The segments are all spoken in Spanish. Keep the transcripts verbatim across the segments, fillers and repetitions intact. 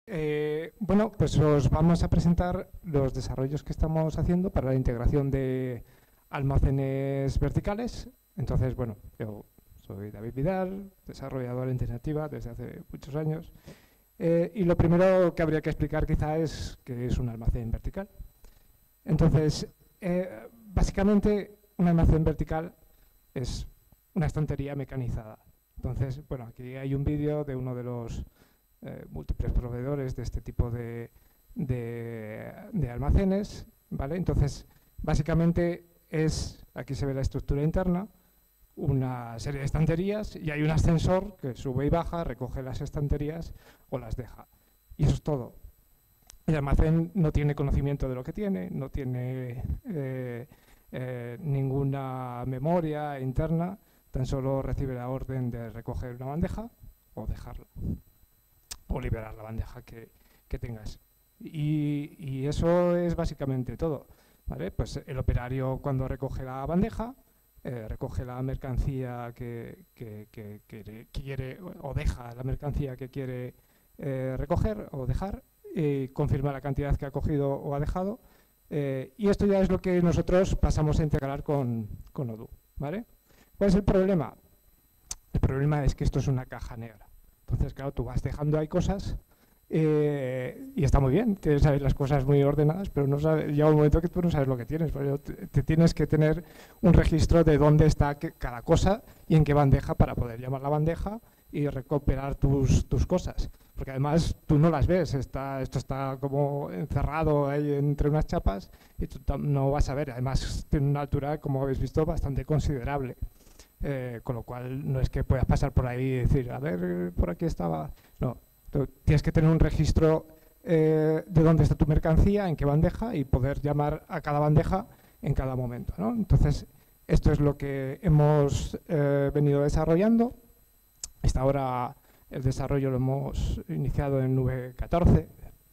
Eh, bueno, pues os vamos a presentar los desarrollos que estamos haciendo para la integración de almacenes verticales. Entonces, bueno, yo soy David Vidal, desarrollador en Tecnativa desde hace muchos años. Eh, y lo primero que habría que explicar quizá es qué es un almacén vertical. Entonces, eh, básicamente un almacén vertical es una estantería mecanizada. Entonces, bueno, aquí hay un vídeo de uno de los eh, múltiples proveedores de este tipo de, de, de almacenes, ¿vale? Entonces, básicamente es, aquí se ve la estructura interna, una serie de estanterías y hay un ascensor que sube y baja, recoge las estanterías o las deja. Y eso es todo. El almacén no tiene conocimiento de lo que tiene, no tiene eh, eh, ninguna memoria interna, tan solo recibe la orden de recoger una bandeja o dejarla, o liberar la bandeja que, que tengas. Y, y eso es básicamente todo, ¿vale? Pues el operario, cuando recoge la bandeja, eh, recoge la mercancía que, que, que, que quiere, o deja la mercancía que quiere eh, recoger o dejar, y confirma la cantidad que ha cogido o ha dejado, eh, y esto ya es lo que nosotros pasamos a integrar con, con Odoo, ¿vale? ¿Cuál es el problema? El problema es que esto es una caja negra. Entonces, claro, tú vas dejando ahí cosas eh, y está muy bien, tienes que saber las cosas muy ordenadas, pero no sabes, llega un momento que tú no sabes lo que tienes. Te, te tienes que tener un registro de dónde está que, cada cosa y en qué bandeja para poder llamar la bandeja y recuperar tus, tus cosas. Porque además tú no las ves, está, esto está como encerrado ahí entre unas chapas y tú no vas a ver. Además tiene una altura, como habéis visto, bastante considerable. Eh, con lo cual no es que puedas pasar por ahí y decir, a ver, por aquí estaba. No, tú tienes que tener un registro eh, de dónde está tu mercancía, en qué bandeja y poder llamar a cada bandeja en cada momento, ¿no? Entonces, esto es lo que hemos eh, venido desarrollando. Hasta ahora el desarrollo lo hemos iniciado en V catorce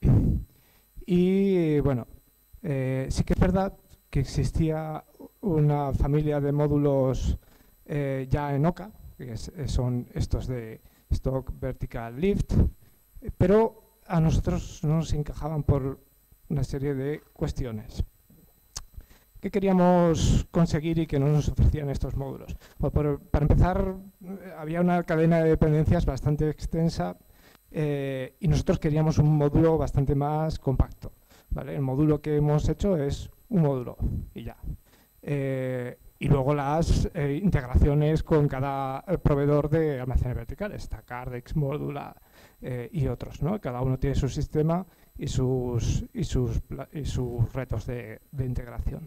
y bueno, eh, sí que es verdad que existía una familia de módulos eh, ya en Oca, que es, son estos de Stock Vertical Lift, pero a nosotros no nos encajaban por una serie de cuestiones. ¿Qué queríamos conseguir y que no nos ofrecían estos módulos? Pues por, para empezar, había una cadena de dependencias bastante extensa eh, y nosotros queríamos un módulo bastante más compacto, ¿vale? El módulo que hemos hecho es un módulo y ya. Eh, y luego las eh, integraciones con cada proveedor de almacenes verticales, está Cardex, Módula eh, y otros, ¿no? Cada uno tiene su sistema y sus, y sus, y sus retos de, de integración.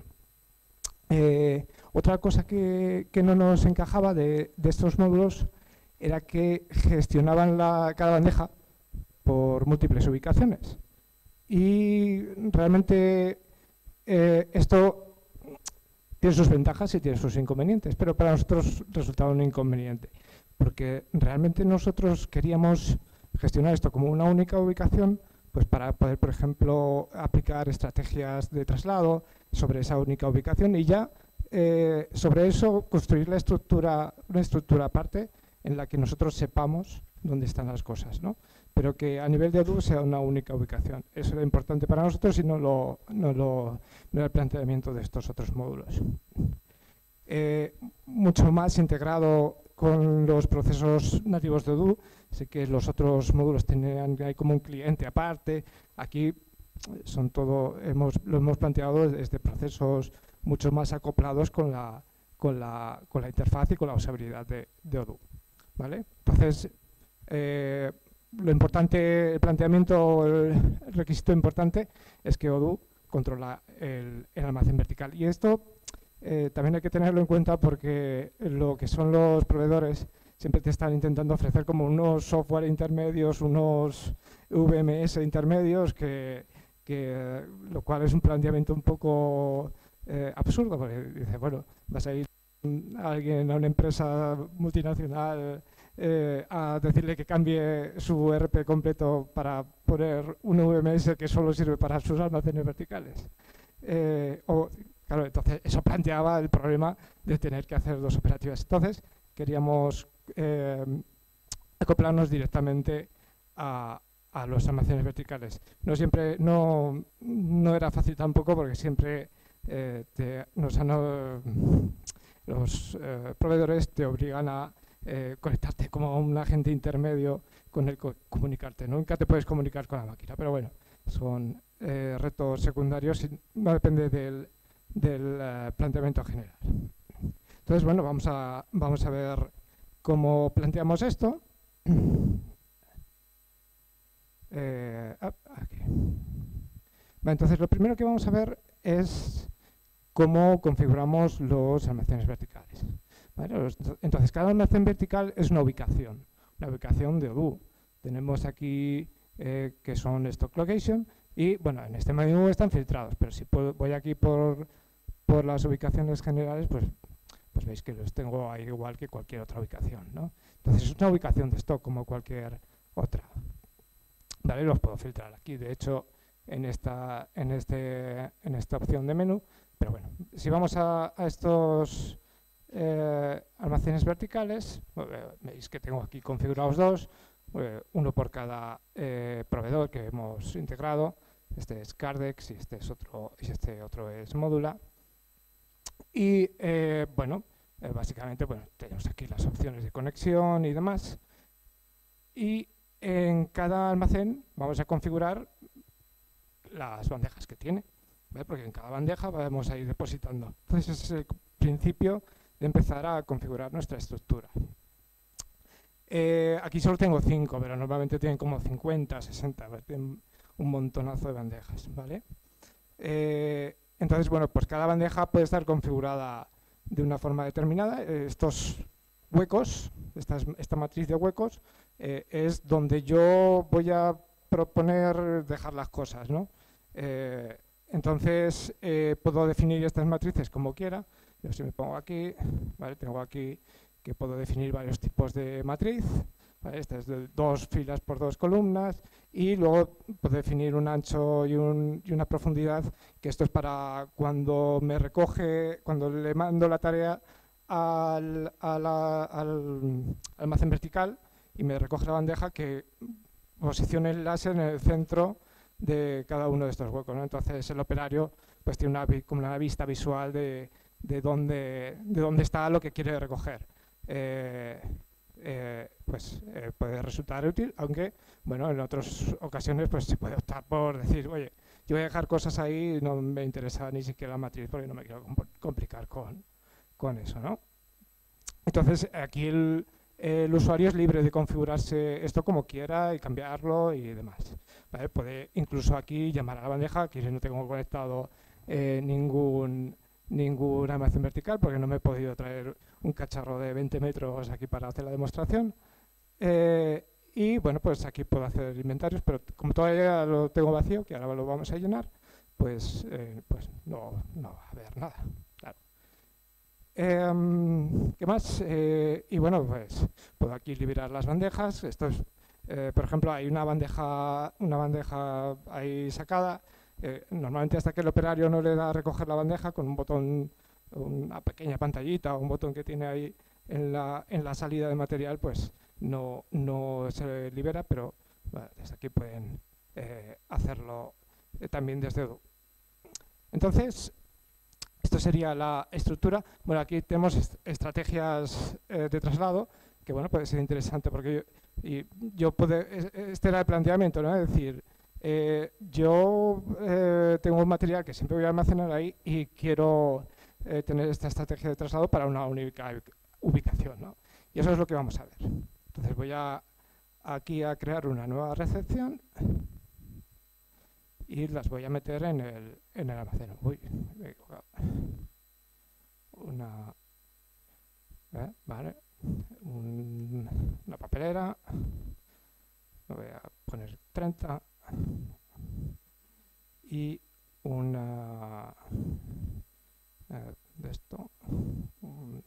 Eh, otra cosa que, que no nos encajaba de, de estos módulos era que gestionaban la, cada bandeja por múltiples ubicaciones y realmente eh, esto tiene sus ventajas y tiene sus inconvenientes, pero para nosotros resultaba un inconveniente porque realmente nosotros queríamos gestionar esto como una única ubicación, pues para poder, por ejemplo, aplicar estrategias de traslado sobre esa única ubicación y ya eh, sobre eso construir la estructura, una estructura aparte en la que nosotros sepamos dónde están las cosas, ¿no? Pero que a nivel de Odoo sea una única ubicación. Eso era importante para nosotros y no, lo, no, lo, no era el planteamiento de estos otros módulos. Eh, mucho más integrado con los procesos nativos de Odoo. Sé que los otros módulos tenían hay como un cliente aparte. Aquí son todo, hemos, lo hemos planteado desde procesos mucho más acoplados con la, con la, con la interfaz y con la usabilidad de, de Odoo, ¿vale? Entonces, eh, lo importante, el planteamiento, el requisito importante es que Odoo controla el, el almacén vertical. Y esto eh, también hay que tenerlo en cuenta porque lo que son los proveedores siempre te están intentando ofrecer como unos software intermedios, unos V M S intermedios, que, que lo cual es un planteamiento un poco eh, absurdo, porque dice, bueno, vas a ir a alguien, a una empresa multinacional eh, a decirle que cambie su E R P completo para poner un V M S que solo sirve para sus almacenes verticales. Eh, o, claro, entonces eso planteaba el problema de tener que hacer dos operativas. Entonces queríamos eh, acoplarnos directamente a, a los almacenes verticales. No siempre, no, no era fácil tampoco porque siempre eh, te, nos han, eh, los eh, proveedores te obligan a eh, conectarte como un agente intermedio con el que comunicarte. Nunca te puedes comunicar con la máquina, pero bueno, son eh, retos secundarios y no depende del, del uh, planteamiento general. Entonces, bueno, vamos a, vamos a ver cómo planteamos esto. eh, aquí. Vale, entonces, lo primero que vamos a ver es cómo configuramos los almacenes verticales. ¿Vale? Entonces, cada almacén vertical es una ubicación, una ubicación de Odoo. Tenemos aquí eh, que son stock location y, bueno, en este menú están filtrados, pero si puedo, voy aquí por, por las ubicaciones generales, pues, pues veis que los tengo ahí igual que cualquier otra ubicación, ¿no? Entonces, es una ubicación de stock como cualquier otra. ¿Vale? Los puedo filtrar aquí, de hecho, en esta, en este, en esta opción de menú. Pero bueno, si vamos a, a estos eh, almacenes verticales, eh, veis que tengo aquí configurados dos, eh, uno por cada eh, proveedor que hemos integrado. Este es Cardex y este, es otro, y este otro es Modula. Y eh, bueno, eh, básicamente bueno, tenemos aquí las opciones de conexión y demás. Y en cada almacén vamos a configurar las bandejas que tiene. ¿Vale? Porque en cada bandeja vamos a ir depositando. Entonces ese es el principio de empezar a configurar nuestra estructura. Eh, aquí solo tengo cinco, pero normalmente tienen como cincuenta, sesenta, ¿vale? Tienen un montonazo de bandejas, ¿vale? Eh, entonces, bueno, pues cada bandeja puede estar configurada de una forma determinada. Eh, estos huecos, esta, esta matriz de huecos, eh, es donde yo voy a proponer dejar las cosas, ¿no? Eh, Entonces, eh, puedo definir estas matrices como quiera. Yo si me pongo aquí, ¿vale? Tengo aquí que puedo definir varios tipos de matriz. ¿Vale? Esta es de dos filas por dos columnas. Y luego puedo definir un ancho y, un, y una profundidad, que esto es para cuando me recoge, cuando le mando la tarea al, a la, al almacén vertical y me recoge la bandeja, que posicione el láser en el centro de cada uno de estos huecos, ¿no? Entonces el operario pues tiene una, como una vista visual de, de, dónde, de dónde está lo que quiere recoger. Eh, eh, pues eh, puede resultar útil, aunque bueno, en otras ocasiones pues se puede optar por decir, oye, yo voy a dejar cosas ahí, no me interesa ni siquiera la matriz porque no me quiero complicar con, con eso, ¿no? Entonces aquí el, el usuario es libre de configurarse esto como quiera y cambiarlo y demás. ¿Vale? Puede incluso aquí llamar a la bandeja. Aquí no tengo conectado eh, ningún, ningún almacén vertical porque no me he podido traer un cacharro de veinte metros aquí para hacer la demostración. Eh, y bueno, pues aquí puedo hacer inventarios, pero como todavía lo tengo vacío, que ahora lo vamos a llenar, pues, eh, pues no, no va a haber nada. Claro. Eh, ¿Qué más? Eh, y bueno, pues puedo aquí liberar las bandejas. Esto es, eh, por ejemplo, hay una bandeja, una bandeja ahí sacada. Eh, normalmente hasta que el operario no le da a recoger la bandeja con un botón, una pequeña pantallita o un botón que tiene ahí en la, en la salida de material, pues no, no se libera, pero bueno, desde aquí pueden eh, hacerlo eh, también desde Odoo. Entonces, esto sería la estructura. Bueno, aquí tenemos est estrategias eh, de traslado, que bueno, puede ser interesante porque yo, y yo puedo, este era el planteamiento, ¿no? Es decir, eh, yo eh, tengo un material que siempre voy a almacenar ahí y quiero eh, tener esta estrategia de traslado para una única ubicación, ¿no? Y eso es lo que vamos a ver. Entonces voy a aquí a crear una nueva recepción y las voy a meter en el, en el almacén. Uy, me he equivocado. Una, ¿eh? Vale, Un, una papelera, lo voy a poner treinta y una eh, de esto, un,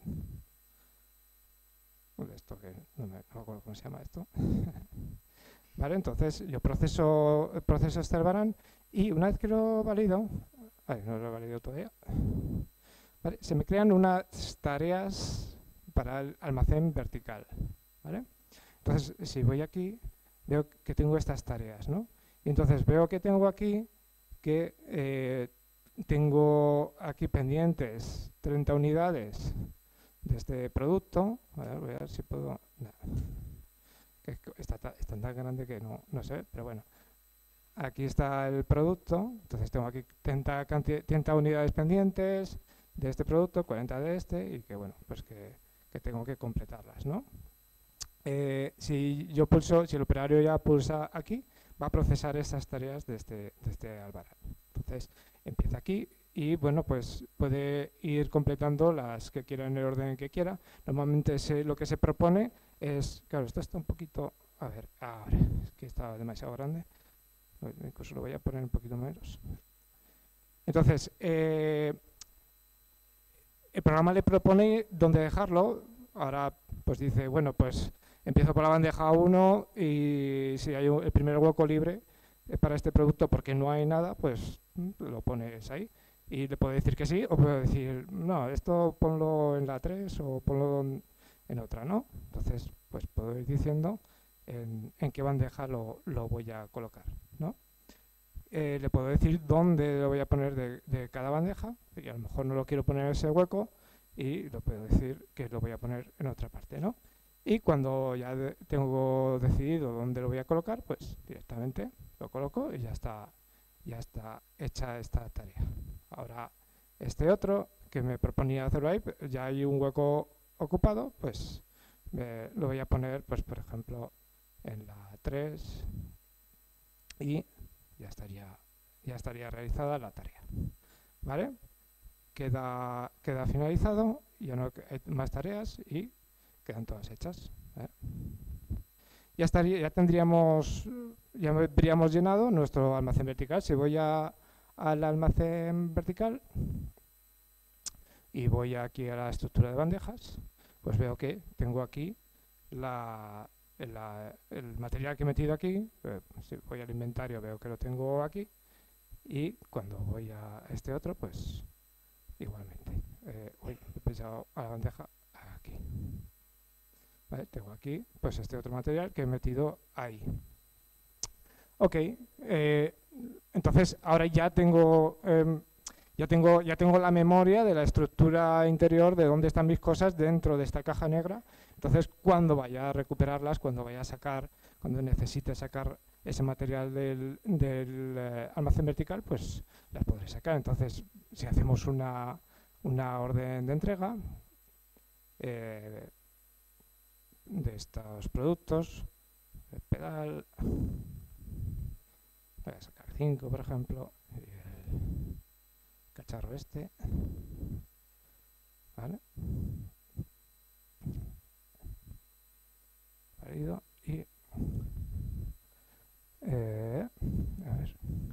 de esto que no me no acuerdo cómo se llama esto. Vale, entonces yo proceso, proceso este albarán y una vez que lo valido, ay, no lo he validado todavía, vale, se me crean unas tareas para el almacén vertical. ¿Vale? Entonces, si voy aquí, veo que tengo estas tareas, ¿no? Y entonces veo que tengo aquí que eh, tengo aquí pendientes treinta unidades de este producto. A ver, voy a ver si puedo... No. Que está, está tan grande que no, no sé, pero bueno. Aquí está el producto, entonces tengo aquí treinta, treinta unidades pendientes de este producto, cuarenta de este, y que bueno, pues que, que tengo que completarlas, ¿no? Eh, si yo pulso, si el operario ya pulsa aquí, va a procesar esas tareas de este, de este Albarán. Entonces empieza aquí y bueno, pues puede ir completando las que quiera en el orden que quiera. Normalmente se, lo que se propone es, claro, esto está un poquito, a ver, ahora, es que estaba demasiado grande. Incluso lo voy a poner un poquito menos. Entonces, eh, el programa le propone dónde dejarlo. Ahora, pues dice, bueno, pues empiezo por la bandeja uno y si hay un, el primer hueco libre para este producto porque no hay nada, pues lo pones ahí. Y le puedo decir que sí o puedo decir, no, esto ponlo en la tres o ponlo en, en otra, ¿no? Entonces, pues puedo ir diciendo en, en qué bandeja lo, lo voy a colocar, ¿no? Eh, le puedo decir dónde lo voy a poner de, de cada bandeja y a lo mejor no lo quiero poner en ese hueco y lo puedo decir que lo voy a poner en otra parte, ¿no? Y cuando ya de, tengo decidido dónde lo voy a colocar, pues directamente lo coloco y ya está, ya está hecha esta tarea. Ahora, este otro que me proponía hacerlo ahí, ya hay un hueco ocupado, pues eh, lo voy a poner, pues por ejemplo, en la tres y ya estaría, ya estaría realizada la tarea, ¿vale? Queda, queda finalizado, ya no hay más tareas y quedan todas hechas, ¿eh? Ya, estaría, ya tendríamos, ya habríamos llenado nuestro almacén vertical. Si voy a, al almacén vertical y voy aquí a la estructura de bandejas, pues veo que tengo aquí la... La, el material que he metido aquí, eh, si voy al inventario veo que lo tengo aquí y cuando voy a este otro pues igualmente. Eh, uy, he pensado a la bandeja aquí. ¿Vale? Tengo aquí pues este otro material que he metido ahí. Ok, eh, entonces ahora ya tengo, eh, ya tengo, ya tengo la memoria de la estructura interior de dónde están mis cosas dentro de esta caja negra. Entonces, cuando vaya a recuperarlas, cuando vaya a sacar, cuando necesite sacar ese material del, del eh, almacén vertical, pues las podré sacar. Entonces, si hacemos una, una orden de entrega eh, de estos productos, el pedal, voy a sacar cinco, por ejemplo, y el cacharro este, ¿vale? Y eh, a ver,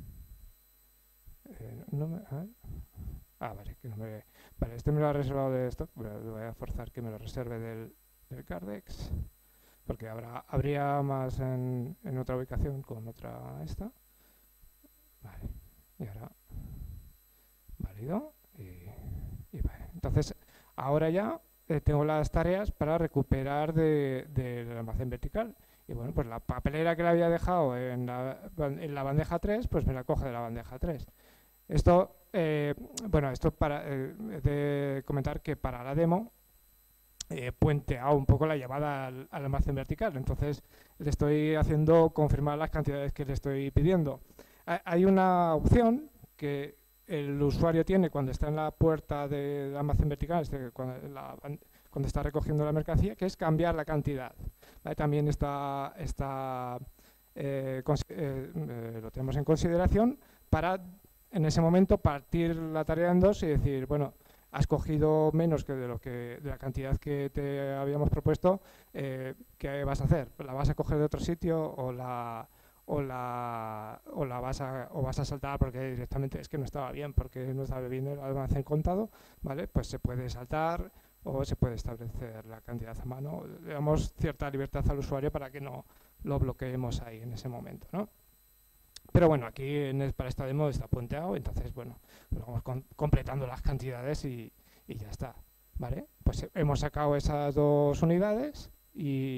eh, no me, a ver. Ah, vale, que no me, vale, este me lo ha reservado de stock, pero lo voy a forzar que me lo reserve del, del Cardex, porque habrá, habría más en, en otra ubicación con otra esta. Vale, y ahora válido y, y vale. Entonces, ahora ya eh, tengo las tareas para recuperar del de, de almacén vertical. Y bueno, pues la papelera que le había dejado en la, en la bandeja tres, pues me la coge de la bandeja tres. Esto, eh, bueno, esto para eh, de comentar que para la demo eh, puentea un poco la llamada al, al almacén vertical. Entonces le estoy haciendo confirmar las cantidades que le estoy pidiendo. Hay una opción que el usuario tiene cuando está en la puerta del almacén vertical, este, cuando, la, cuando está recogiendo la mercancía, que es cambiar la cantidad. ¿Vale? También está, está eh, eh, eh, lo tenemos en consideración para en ese momento partir la tarea en dos y decir, bueno, has cogido menos que de lo que de la cantidad que te habíamos propuesto, eh, ¿qué vas a hacer? ¿La vas a coger de otro sitio o la o la o la vas a o vas a saltar porque directamente es que no estaba bien, porque no estaba bien el almacén contado, ¿vale? Pues se puede saltar o se puede establecer la cantidad a mano. Le damos cierta libertad al usuario para que no lo bloqueemos ahí en ese momento, ¿no? Pero bueno, aquí en el, para esta demo está puenteado, entonces bueno, pues vamos con, completando las cantidades y, y ya está, ¿vale? Pues hemos sacado esas dos unidades y,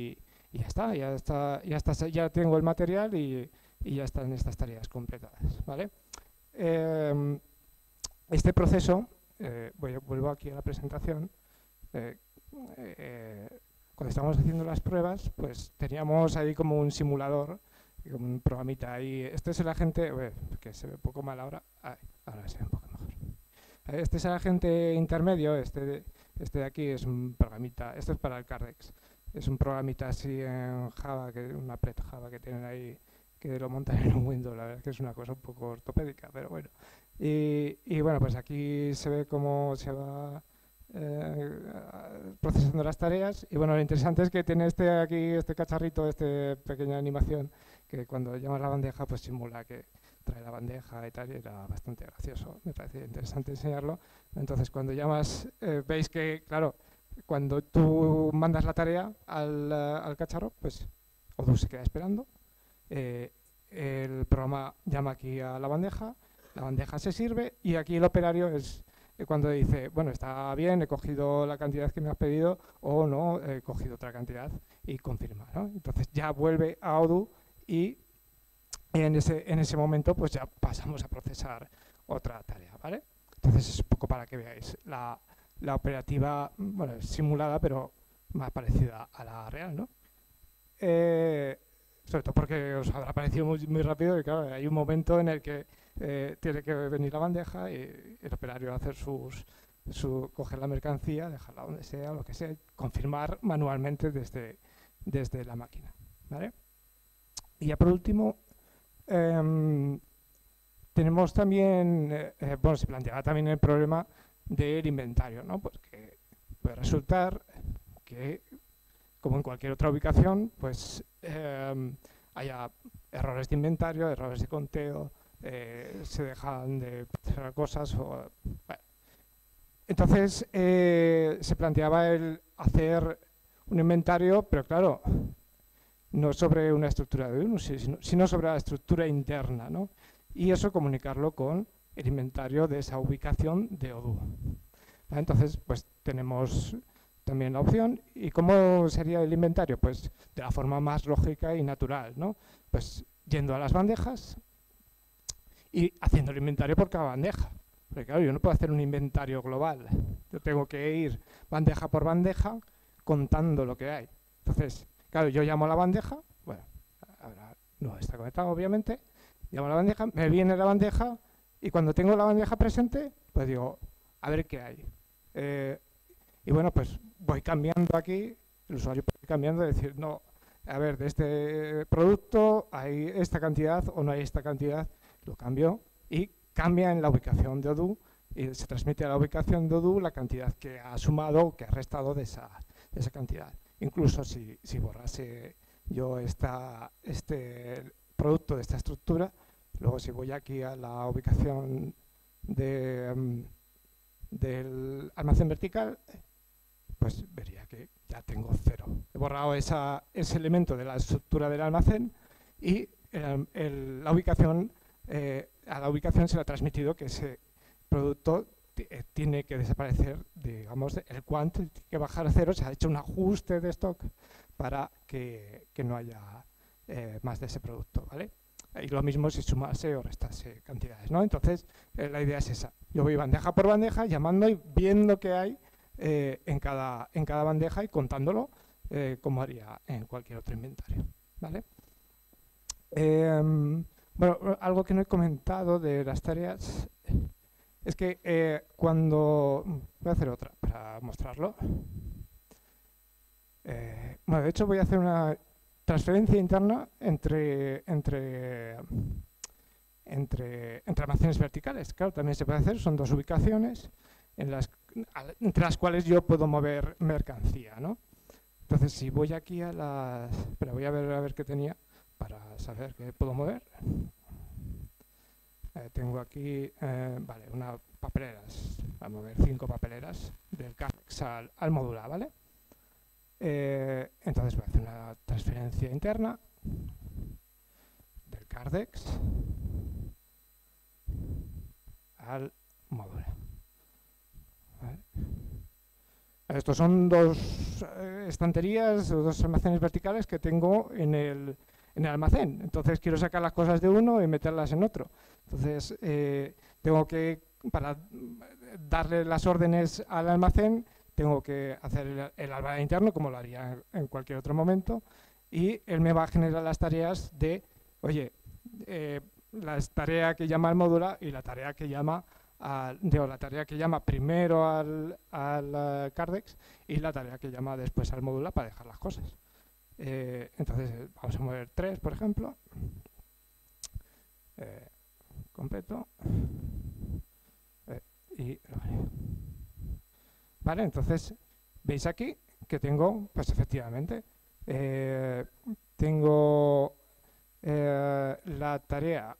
y ya está, ya está, ya está, ya tengo el material y, y ya están estas tareas completadas, ¿vale? Eh, este proceso, eh, voy, vuelvo aquí a la presentación, eh, eh, cuando estábamos haciendo las pruebas, pues teníamos ahí como un simulador, como un programita ahí. Este es el agente, bueno, que se ve un poco mal ahora, ay, ahora se ve un poco mejor. Este es el agente intermedio, este de, este de aquí es un programita, esto es para el Cardex, es un programita así en Java, que una pret Java que tienen ahí, que lo montan en un Windows, la verdad es que es una cosa un poco ortopédica, pero bueno. Y, y bueno, pues aquí se ve cómo se va eh, procesando las tareas, y bueno, lo interesante es que tiene este aquí, este cacharrito, esta pequeña animación, que cuando llamas la bandeja pues simula que trae la bandeja y tal, y era bastante gracioso, me parecía interesante enseñarlo. Entonces cuando llamas, eh, veis que, claro, cuando tú mandas la tarea al, uh, al cacharro, pues Odoo se queda esperando, eh, el programa llama aquí a la bandeja, la bandeja se sirve, y aquí el operario es cuando dice, bueno, está bien, he cogido la cantidad que me has pedido, o no, he cogido otra cantidad, y confirma, ¿no? Entonces ya vuelve a Odoo, y en ese, en ese momento pues ya pasamos a procesar otra tarea, ¿vale? Entonces es un poco para que veáis la, la operativa, bueno, es simulada, pero más parecida a la real, ¿no? Eh, sobre todo porque os habrá parecido muy, muy rápido, y claro, hay un momento en el que eh, tiene que venir la bandeja y el operario hacer sus, su, coger la mercancía, dejarla donde sea, lo que sea, confirmar manualmente desde, desde la máquina, ¿vale? Y ya por último, eh, tenemos también, eh, bueno, se planteaba también el problema del inventario, ¿no? Porque puede resultar que, como en cualquier otra ubicación, pues eh, haya errores de inventario, errores de conteo, eh, se dejan de hacer cosas. O, bueno. Entonces eh, se planteaba el hacer un inventario, pero claro, no sobre una estructura de Odoo, sino, sino sobre la estructura interna, ¿no? Y eso comunicarlo con el inventario de esa ubicación de Odoo. ¿Vale? Entonces, pues tenemos también la opción. ¿Y cómo sería el inventario? Pues de la forma más lógica y natural, ¿no? Pues yendo a las bandejas y haciendo el inventario por cada bandeja. Porque claro, yo no puedo hacer un inventario global. Yo tengo que ir bandeja por bandeja contando lo que hay. Entonces, claro, yo llamo a la bandeja, bueno, ahora no está conectado obviamente, llamo a la bandeja, me viene la bandeja, y cuando tengo la bandeja presente, pues digo, a ver qué hay. Eh, y bueno, pues voy cambiando aquí, el usuario puede ir cambiando, decir, no, a ver, de este producto hay esta cantidad o no hay esta cantidad, lo cambio y cambia en la ubicación de Odoo, y se transmite a la ubicación de Odoo la cantidad que ha sumado o que ha restado de esa, de esa cantidad. Incluso si, si borrase yo esta, este producto de esta estructura, luego si voy aquí a la ubicación de, um, del almacén vertical, pues vería que ya tengo cero. He borrado esa, ese elemento de la estructura del almacén, y el, el, la ubicación, eh, a la ubicación se le ha transmitido que ese producto tiene que desaparecer, digamos, el quant tiene que bajar a cero. Se ha hecho un ajuste de stock para que, que no haya eh, más de ese producto, ¿vale? Y lo mismo si sumase o restase cantidades, ¿no? Entonces, eh, la idea es esa. Yo voy bandeja por bandeja, llamando y viendo qué hay eh, en, cada, en cada bandeja, y contándolo eh, como haría en cualquier otro inventario, ¿vale? Eh, bueno, algo que no he comentado de las tareas es que eh, cuando... Voy a hacer otra para mostrarlo. Eh, bueno, de hecho voy a hacer una transferencia interna entre, entre, entre, entre almacenes verticales. Claro, también se puede hacer, son dos ubicaciones en las, entre las cuales yo puedo mover mercancía, ¿no? Entonces, si voy aquí a las... Pero voy a ver, a ver qué tenía para saber qué puedo mover. Eh, tengo aquí, eh, vale, una papeleras, vamos a ver, cinco papeleras del Cardex al, al modular, ¿vale? Eh, entonces voy a hacer una transferencia interna del Cardex al módulo, ¿vale? Estos son dos eh, estanterías o dos almacenes verticales que tengo en el, en el almacén. Entonces quiero sacar las cosas de uno y meterlas en otro. Entonces eh, tengo que, para darle las órdenes al almacén, tengo que hacer el, el albarán interno, como lo haría en, en cualquier otro momento, y él me va a generar las tareas de, oye, eh, la tarea que llama al módulo y la tarea que llama al, digo, la tarea que llama primero al, al uh, Cardex y la tarea que llama después al módulo para dejar las cosas. Eh, entonces eh, vamos a mover tres, por ejemplo. Eh, completo. Eh, y vale, entonces veis aquí que tengo, pues efectivamente, eh, tengo eh, la tarea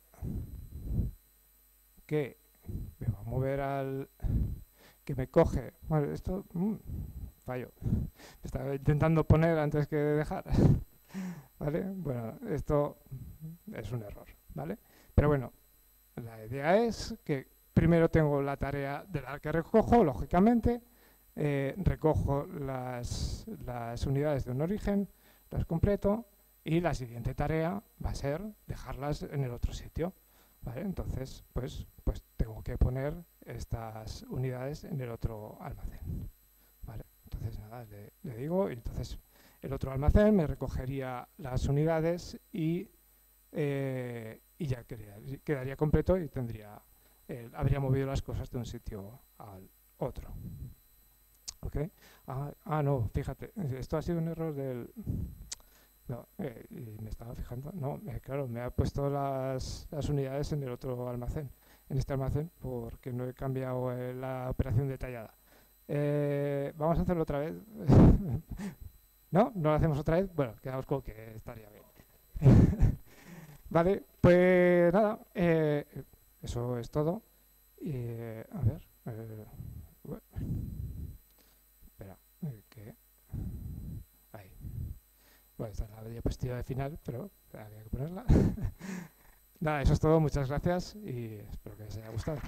que me va a mover al que me coge. Bueno, esto mmm, fallo. Estaba intentando poner antes que dejar. ¿Vale? Bueno, esto es un error, ¿vale? Pero bueno, la idea es que primero tengo la tarea de la que recojo, lógicamente, eh, recojo las, las unidades de un origen, las completo y la siguiente tarea va a ser dejarlas en el otro sitio. ¿Vale? Entonces, pues, pues tengo que poner estas unidades en el otro almacén. ¿Vale? Entonces, nada, le, le digo, y entonces el otro almacén me recogería las unidades y, eh, y ya quedaría, quedaría completo y tendría, eh, habría movido las cosas de un sitio al otro. ¿Ok? Ah, ah, no, fíjate, esto ha sido un error del... No, eh, y me estaba fijando, no, eh, claro, me ha puesto las, las unidades en el otro almacén, en este almacén, porque no he cambiado eh, la operación detallada. Eh, vamos a hacerlo otra vez. ¿No? ¿No lo hacemos otra vez? Bueno, quedamos con que estaría bien. Vale, pues nada, eh, eso es todo. Y, eh, a ver, eh, bueno, espera, eh, que... Ahí. Bueno, esta es la diapositiva de final, pero había que ponerla. Nada, eso es todo. Muchas gracias y espero que les haya gustado.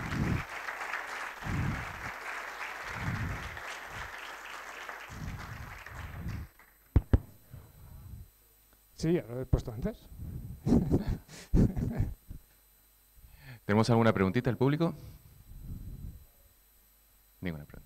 Sí, ya lo he puesto antes. ¿Tenemos alguna preguntita del público? Ninguna pregunta.